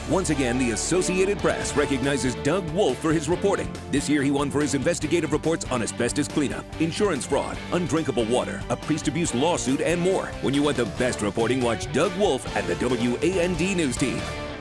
Once again, the Associated Press recognizes Doug Wolfe for his reporting. This year, he won for his investigative reports on asbestos cleanup, insurance fraud, undrinkable water, a priest abuse lawsuit, and more. When you want the best reporting, watch Doug Wolfe at the WAND News Team.